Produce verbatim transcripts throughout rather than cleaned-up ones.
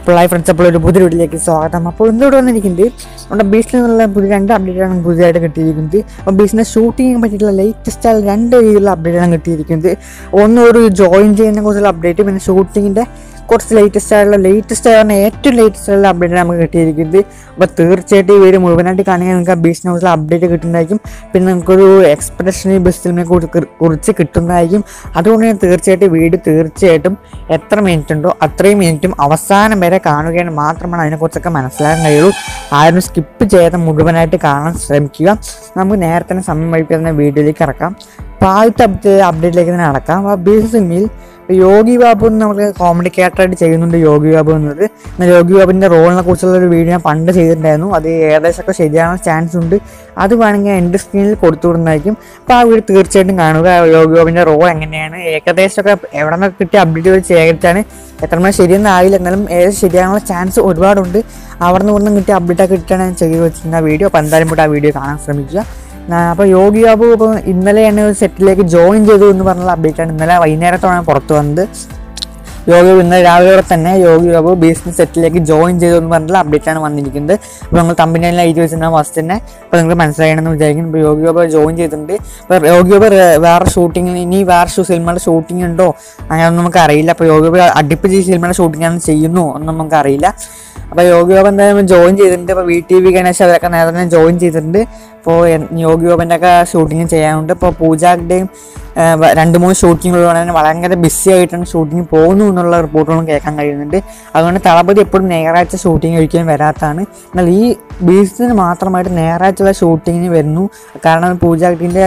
അപ്പോൾ life friends അപ്പോൾ ഒരു പുതിയ വീട്ടിലേക്ക് സ്വാഗതം. അപ്പോൾ എന്തുകൊണ്ട് വന്നിരിക്കുന്നത് നമ്മുടെ ബീച്ചിൽ നിന്നുള്ള പുതിയ രണ്ട് അപ്ഡേറ്റാണ് പുതിയതായിട്ട് കിട്ടിയിരിക്കുന്നത്. അപ്പോൾ ബീച്ചിൻ്റെ ഷൂട്ടിങ്ങിനെ പറ്റിയിട്ടുള്ള ലേറ്റസ്റ്റ് ആയ രണ്ട് രീതിയിലുള്ള അപ്ഡേറ്റാണ് കിട്ടിയിരിക്കുന്നത്. ഒന്ന് ഒരു ജോയിൻ ചെയ്യുന്ന കുറിച്ചുള്ള അപ്ഡേറ്റ്, പിന്നെ ഷൂട്ടിങ്ങിൻ്റെ കുറച്ച് ലേറ്റസ്റ്റ് ആയിട്ടുള്ള ലേറ്റസ്റ്റ് ആയ ഏറ്റവും ലേറ്റസ്റ്റ് ആയിട്ടുള്ള അപ്ഡേറ്റ് നമുക്ക് കിട്ടിയിരിക്കുന്നത്. അപ്പോൾ തീർച്ചയായിട്ടും ഈ വീഡിയോ മുഴുവനായിട്ട് കാണുകയാണെങ്കിൽ നിങ്ങൾക്ക് ആ ബീച്ചിനെ കുറിച്ചുള്ള അപ്ഡേറ്റ് കിട്ടുന്നതായിരിക്കും. പിന്നെ നമുക്കൊരു എക്സ്പ്രഷൻ ഈ ബസ്സിനെ കുറിച്ച് കിട്ടുന്നതായിരിക്കും. അതുകൊണ്ട് തന്നെ തീർച്ചയായിട്ടും വീഡിയോ തീർച്ചയായിട്ടും എത്ര മിനിറ്റ് ഉണ്ടോ അത്രയും മിനിറ്റും അവസാനം വരെ കാണുകയാണ് മാത്രമാണ് അതിനെക്കുറിച്ചൊക്കെ മനസ്സിലാക്കാൻ കഴിയുള്ളൂ. ആരും സ്കിപ്പ് ചെയ്യാതെ മുഴുവനായിട്ട് കാണാൻ ശ്രമിക്കുക. നമുക്ക് നേരത്തെ തന്നെ സമയം വഴിക്കുന്ന വീഡിയോയിലേക്ക് ഇറക്കാം. അപ്പോൾ ആദ്യത്തെ അപ്ഡേറ്റ് അപ്ഡേറ്റിലേക്ക് തന്നെ നടക്കാം. ആ ബീച്ച് സിനിമയിൽ യോഗി ബാബു എന്ന് നമുക്ക് കോമഡി ക്യാരക്ടറായിട്ട് ചെയ്യുന്നുണ്ട്. യോഗി ബാബു എന്നത് യോഗി ബാബുവിൻ്റെ റോളിനെ കുറിച്ചുള്ള ഒരു വീഡിയോ ഞാൻ പണ്ട് ചെയ്തിട്ടുണ്ടായിരുന്നു. അത് ഏകദേശമൊക്കെ ശരിയാകാൻ ചാൻസ് ഉണ്ട്. അത് വേണമെങ്കിൽ എൻ്റെ സ്ക്രീനിൽ കൊടുത്തു വിടുന്നതായിരിക്കും. അപ്പോൾ ആ വീഡിയോ തീർച്ചയായിട്ടും കാണുക. യോഗി ബാബുവിൻ്റെ റോൾ എങ്ങനെയാണ് ഏകദേശമൊക്കെ എവിടെ നിന്നൊക്കെ കിട്ടിയ അപ്ഡേറ്റ് ശേഖരിച്ചാണ്. എത്രമാത്രം ശരിയൊന്നും ആയില്ല, എന്നാലും ഏകദേശം ശരിയാകാനുള്ള ചാൻസ് ഒരുപാടുണ്ട്. അവിടെ നിന്ന് ഇവിടുന്ന് കിട്ടിയ അപ്ഡേറ്റൊക്കെ കിട്ടിയാണ് ഞാൻ ചെയ്ത് വെച്ചിരുന്ന വീഡിയോ. അപ്പോൾ എന്തായാലും കൂടെ ആ വീഡിയോ കാണാൻ ശ്രമിക്കുക. അപ്പോൾ യോഗി ബാബു ഇപ്പോൾ ഇന്നലെയാണ് സെറ്റിലേക്ക് ജോയിൻ ചെയ്തു എന്ന് പറഞ്ഞുള്ള അപ്ഡേറ്റാണ്. ഇന്നലെ വൈകുന്നേരത്തോടാണ് പുറത്ത് വന്നത്. യോഗി ബാബു ഇന്നലെ രാവിലെ തന്നെ യോഗി ബാബു ബിസിനസ് സെറ്റിലേക്ക് ജോയിൻ ചെയ്തു എന്ന് പറഞ്ഞുള്ള അപ്ഡേറ്റാണ് വന്നിരിക്കുന്നത്. അപ്പോൾ നമ്മൾ തമ്പിനെല്ലാം എഴുതി വെച്ചിട്ടുണ്ടാകും ഫസ്റ്റ് തന്നെ. അപ്പോൾ നിങ്ങൾക്ക് മനസ്സിലായണമെന്ന് വിചാരിക്കുന്നു. ഇപ്പോൾ യോഗി ബാബു ജോയിൻ ചെയ്തിട്ടുണ്ട്. അപ്പോൾ യോഗി ബാബു വേറെ ഷൂട്ടിങ് ഇനി വേറെ ഷൂ സിനിമയുടെ ഷൂട്ടിംഗ് ഉണ്ടോ അങ്ങനെയൊന്നും നമുക്ക് അറിയില്ല. അപ്പോൾ യോഗി ബാബു അടുപ്പിച്ച് ഈ സിനിമയുടെ ഷൂട്ടിംഗ് ആണ് ചെയ്യുന്നു ഒന്നും നമുക്ക് അറിയില്ല. അപ്പോൾ യോഗി ബാബു എന്തായാലും ജോയിൻ ചെയ്തിട്ടുണ്ട്. അപ്പോൾ വി ടി വി ഗണേശ് അവരൊക്കെ നേരത്തെ ജോയിൻ ചെയ്തിട്ടുണ്ട്. ഇപ്പോൾ യോഗി ബാബുവിൻ്റെ ഒക്കെ ഷൂട്ടിങ് ചെയ്യാനുണ്ട്. ഇപ്പോൾ പൂജയുടെയും രണ്ട് മൂന്ന് ഷൂട്ടിങ്ങുള്ളതുകൊണ്ട് ഭയങ്കര ബിസി ആയിട്ടാണ് ഷൂട്ടിങ് പോകുന്നു എന്നുള്ള റിപ്പോർട്ടുകളും കേൾക്കാൻ കഴിയുന്നുണ്ട്. അതുകൊണ്ട് തളപതി എപ്പോഴും ഞായറാഴ്ച ഷൂട്ടിങ് ഒരിക്കലും വരാത്തതാണ്. എന്നാൽ ഈ ബീച്ചിന് മാത്രമായിട്ട് ഞായറാഴ്ചയുള്ള ഷൂട്ടിങ്ങിന് വരുന്നു. കാരണം പൂജയുടെ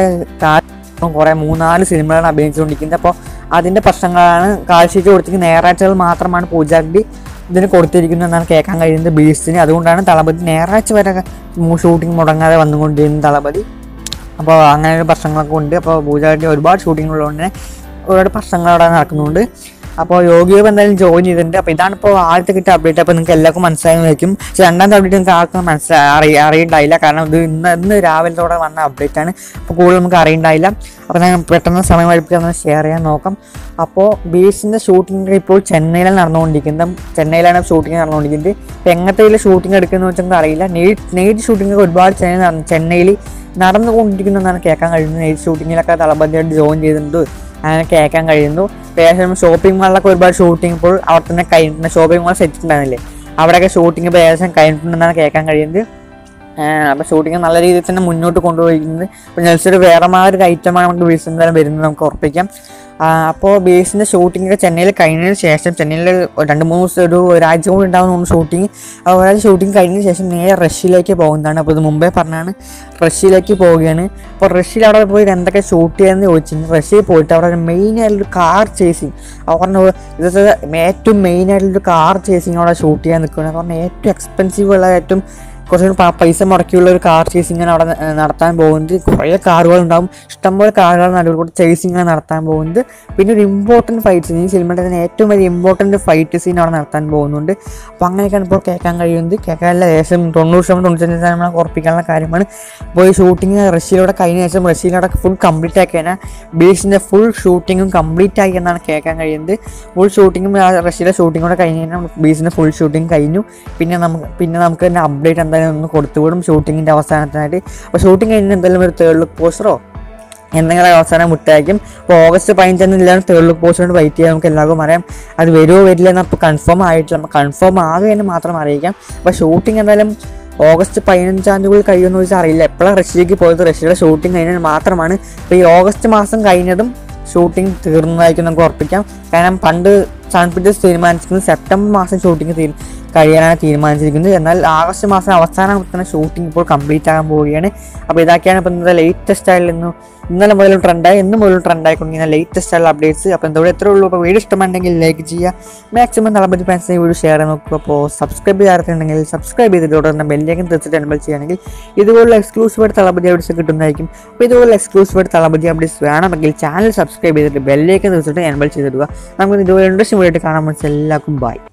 കുറേ മൂന്നാല് സിനിമകളാണ് അഭിനയിച്ചുകൊണ്ടിരിക്കുന്നത്. അപ്പോൾ അതിൻ്റെ പ്രശ്നങ്ങളാണ് കാഴ്ചയ്ക്ക് കൊടുത്തിരിക്കുന്നത്. ഞായറാഴ്ചകൾ മാത്രമാണ് പൂജാഗ്രി ഇതിന് കൊടുത്തിരിക്കുന്നു എന്നാണ് കേൾക്കാൻ കഴിയുന്നത് ബീച്ചിന്. അതുകൊണ്ടാണ് തളപതി ഞായറാഴ്ച വരെ ഷൂട്ടിംഗ് മുടങ്ങാതെ വന്നുകൊണ്ടിരുന്നത് തളപതി. അപ്പോൾ അങ്ങനെ ഒരു പ്രശ്നങ്ങളൊക്കെ ഉണ്ട്. അപ്പോൾ പൂജാഗ്രി ഒരുപാട് ഷൂട്ടിങ്ങുള്ളതുകൊണ്ട് തന്നെ ഒരുപാട് പ്രശ്നങ്ങൾ അവിടെ നടക്കുന്നുണ്ട്. അപ്പോൾ യോഗി ബാബു എന്തായാലും ജോയിൻ ചെയ്തിട്ടുണ്ട്. അപ്പോൾ ഇതാണ് ഇപ്പോൾ ആദ്യത്തെ കിട്ടിയ അപ്ഡേറ്റ്. അപ്പോൾ നിങ്ങൾക്ക് എല്ലാവർക്കും മനസ്സിലായിരിക്കും. പക്ഷേ രണ്ടാമത്തെ അപ്ഡേറ്റ് നിങ്ങൾക്ക് ആർക്കും മനസ്സിലായി അറിയ അറിയണ്ടായില്ല. കാരണം ഇത് ഇന്ന് ഇന്ന് രാവിലത്തോടെ വന്ന അപ്ഡേറ്റ് ആണ്. അപ്പോൾ കൂടുതൽ നമുക്ക് അറിയണ്ടായില്ല. അപ്പോൾ ഞാൻ പെട്ടെന്ന് സമയം വഴിപ്പിക്കാൻ ഷെയർ ചെയ്യാൻ നോക്കാം. അപ്പോൾ ബീച്ചിൻ്റെ ഷൂട്ടിംഗ് ഇപ്പോൾ ചെന്നൈയിലാണ് നടന്നുകൊണ്ടിരിക്കുന്നത്. ചെന്നൈയിലാണ് ഷൂട്ടിംഗ് നടന്നുകൊണ്ടിരിക്കുന്നത്. ഇപ്പോൾ എങ്ങനത്തെ ഷൂട്ടിംഗ് എടുക്കുന്നത് വെച്ചാൽ അറിയില്ല. നെയ്റ്റ് നെയ്റ്റ് ഷൂട്ടിംഗ് ഒരുപാട് ചെന്നൈ ചെന്നൈയിൽ നടന്നുകൊണ്ടിരിക്കുന്നതെന്നാണ് കേൾക്കാൻ കഴിയുന്നത്. നെയ്റ്റ് ഷൂട്ടിങ്ങിലൊക്കെ തളപതിയായിട്ട് ജോയിൻ ചെയ്തിട്ടുണ്ട് അങ്ങനെ കേൾക്കാൻ കഴിയുന്നു. ഏകദേശം ഷോപ്പിംഗ് മാളിലൊക്കെ ഒരുപാട് ഷൂട്ടിംഗ് ഇപ്പോൾ അവിടെ തന്നെ കഴിഞ്ഞിട്ടുണ്ട്. ഷോപ്പിംഗ് മാൾ സെറ്റ് ഉണ്ടായിരുന്നില്ലേ, അവിടെയൊക്കെ ഷൂട്ടിംഗ് ഇപ്പോൾ ഏകദേശം കഴിഞ്ഞിട്ടുണ്ടെന്നാണ് കേൾക്കാൻ കഴിയുന്നത്. അപ്പോൾ ഷൂട്ടിംഗ് നല്ല രീതിയിൽ തന്നെ മുന്നോട്ട് കൊണ്ടുപോയിരിക്കുന്നത്. അപ്പോൾ നെൽസൊരു വേറെ ഒരു ഐറ്റമാണ് നമുക്ക് ബീച്ച് എന്തായാലും വരുന്നത് നമുക്ക് ഉറപ്പിക്കാം. അപ്പോൾ ബീച്ചിൻ്റെ ഷൂട്ടിംഗ് ഒക്കെ ചെന്നൈയിൽ കഴിഞ്ഞതിന് ശേഷം ചെന്നൈയിൽ രണ്ട് മൂന്ന് ദിവസം ഒരു ഒരാഴ്ച കൂടി ഉണ്ടാകുന്ന ഷൂട്ടിങ്. ഒരാഴ്ച ഷൂട്ടിംഗ് കഴിഞ്ഞതിന് ശേഷം നേരെ റഷ്യയിലേക്ക് പോകുന്നതാണ്. അപ്പോൾ ഇത് മുമ്പേ പറഞ്ഞാണ് റഷ്യയിലേക്ക് പോവുകയാണ്. അപ്പോൾ റഷ്യയിൽ അവിടെ പോയി എന്തൊക്കെ ഷൂട്ട് ചെയ്യാമെന്ന് ചോദിച്ചിട്ടുണ്ട്. റഷ്യയിൽ പോയിട്ട് അവിടെ മെയിനായിട്ടുള്ളൊരു കാർ ചേസിങ് പറഞ്ഞ ഇതൊക്കെ ഏറ്റവും മെയിനായിട്ടുള്ളൊരു കാർ ചേസിങ് അവിടെ ഷൂട്ട് ചെയ്യാൻ നിൽക്കുകയാണ്. പറഞ്ഞാൽ ഏറ്റവും എക്സ്പെൻസീവ് ഉള്ള ഏറ്റവും കുറച്ച് പൈസ മുടക്കിയുള്ള ഒരു കാർ ചേസിങ്ങാണ് അവിടെ നടത്താൻ പോകുന്നത്. കുറേ കാറുകളുണ്ടാകും, ഇഷ്ടംപോലെ കാറുകൾ നടുവിൽ കൂടെ ചേസിങ്ങാണ് നടത്താൻ പോകുന്നത്. പിന്നെ ഒരു ഇമ്പോർട്ടൻറ്റ് ഫൈറ്റ് സീൻ, ഈ സിനിമയുടെ തന്നെ ഏറ്റവും വലിയ ഇമ്പോർട്ടൻറ്റ് ഫൈറ്റ് സീൻ അവിടെ നടത്താൻ പോകുന്നുണ്ട്. അപ്പോൾ അങ്ങനെയൊക്കെയാണ് ഇപ്പോൾ കേൾക്കാൻ കഴിയുന്നത്. കേൾക്കാനുള്ള ഏകദേശം തൊണ്ണൂറ് ശതമാനം തൊണ്ണൂറ്റഞ്ച് ശതമാനം ഉറപ്പിക്കാനുള്ള കാര്യമാണ്. അപ്പോൾ ഈ ഷൂട്ടിങ് റഷ്യയിലൂടെ കഴിഞ്ഞ ശേഷം റഷ്യയിലൂടെ ഫുൾ കംപ്ലീറ്റ് ആക്കിയാണ് ബീച്ചിൻ്റെ ഫുൾ ഷൂട്ടിങ്ങും കംപ്ലീറ്റ് ആക്കി എന്നാണ് കേൾക്കാൻ കഴിയുന്നത്. ഫുൾ ഷൂട്ടിങ്ങും റഷ്യയിലെ ഷൂട്ടിംഗ് കൂടെ കഴിഞ്ഞ് കഴിഞ്ഞാൽ ബീച്ചിൻ്റെ ഫുൾ ഷൂട്ടിങ് കഴിഞ്ഞു. പിന്നെ നമുക്ക് പിന്നെ നമുക്ക് തന്നെ അപ്ഡേറ്റ് എന്തായാലും ഒന്ന് കൊടുത്തുവിടും ഷൂട്ടിങ്ങിൻ്റെ അവസാനത്തിനായിട്ട്. അപ്പോൾ ഷൂട്ടിംഗ് കഴിഞ്ഞാൽ എന്തെങ്കിലും ഒരു തേർഡ് ലുക്ക് പോസ്റ്ററോ എന്തെങ്കിലും അവസാനം വിട്ടായിരിക്കും. അപ്പോൾ ഓഗസ്റ്റ് പതിനഞ്ചാം തീയതി തേർഡ് ലുക്ക് പോസ്റ്റർ കൊണ്ട് വെയിറ്റ് ചെയ്യാൻ നമുക്ക് എല്ലാവർക്കും അറിയാം. അത് വരുമോ വരില്ല എന്ന് അപ്പോൾ കൺഫേം ആയിട്ടില്ല. നമ്മൾ കൺഫേം ആകുകയെന്ന് മാത്രം അറിയിക്കാം. അപ്പോൾ ഷൂട്ടിംഗ് എന്തായാലും ഓഗസ്റ്റ് പതിനഞ്ചാം തീയതി കഴിയുമെന്ന് ചോദിച്ചാൽ അറിയില്ല. എപ്പോഴാണ് റഷ്യയിലേക്ക് പോയത് റഷ്യയുടെ ഷൂട്ടിംഗ് കഴിഞ്ഞാൽ മാത്രമാണ്. ഇപ്പോൾ ഈ ഓഗസ്റ്റ് മാസം കഴിഞ്ഞതും ഷൂട്ടിംഗ് തീർന്നതായിരിക്കും നമുക്ക് ഉറപ്പിക്കാം. കാരണം പണ്ട് സൺ പിക്ചേഴ്സ് തീരുമാനിച്ചിരിക്കുന്നത് സെപ്റ്റംബർ മാസം ഷൂട്ടിംഗ് തീരും കഴിയാനാണ് തീരുമാനിച്ചിരിക്കുന്നത്. എന്നാൽ ആഗസ്റ്റ് മാസം അവസാനം തന്നെ ഷൂട്ടിംഗ് ഇപ്പോൾ കംപ്ലീറ്റ് ആകാൻ പോവുകയാണ്. അപ്പോൾ ഇതൊക്കെയാണ് ഇപ്പോൾ ഇന്നത്തെ ലേറ്റസ്റ്റ് ആയിരുന്നു. ഇന്നലെ മുതലും ട്രെൻഡായി ഇന്ന് മുതലും ട്രെൻഡായിക്കൊണ്ടിരിക്കുന്ന ലേറ്റസ്റ്റ് ആയുള്ള അപ്ഡേറ്റ്സ്. അപ്പോൾ എന്തോടെ എത്ര ഉള്ളൂ. അപ്പോൾ വീഡിയോ ഇഷ്ടമുണ്ടെങ്കിൽ ലൈക്ക് ചെയ്യുക, മാക്സിമം തളപതി ഫാൻസിനെ വീഡിയോ ഷെയർ ചെയ്ത് നോക്കുക. അപ്പോൾ സബ്സ്ക്രൈബ് ചെയ്യാറുണ്ടെങ്കിൽ സബ്സ്ക്രൈബ് ചെയ്തിട്ട് തന്നെ ബെല്ലേക്കും തീർച്ചയായിട്ടും എനബിൾ ചെയ്യുകയാണെങ്കിൽ ഇതുപോലുള്ള എക്സ്ക്ലൂസീവ് ആയിട്ട് തളപതി അപ്ഡേറ്റ്സ് കിട്ടുന്നതായിരിക്കും. അപ്പോൾ ഇതുപോലെ എക്സ്ക്ലൂസീവ് ആയിട്ട് തളപതി അപ്ഡേറ്റ്സ് വേണമെങ്കിൽ ചാനൽ സബ്സ്ക്രൈബ് ചെയ്തിട്ട് ബെല്ലേക്കും തീർച്ചയായിട്ടും എനബിൾ ചെയ്തിടുക. നമുക്ക് ഇതുപോലെ ഇൻട്രസ്റ്റിംഗ് വീഡിയോ കാണാൻ പറ്റും. എല്ലാവർക്കും ബൈ.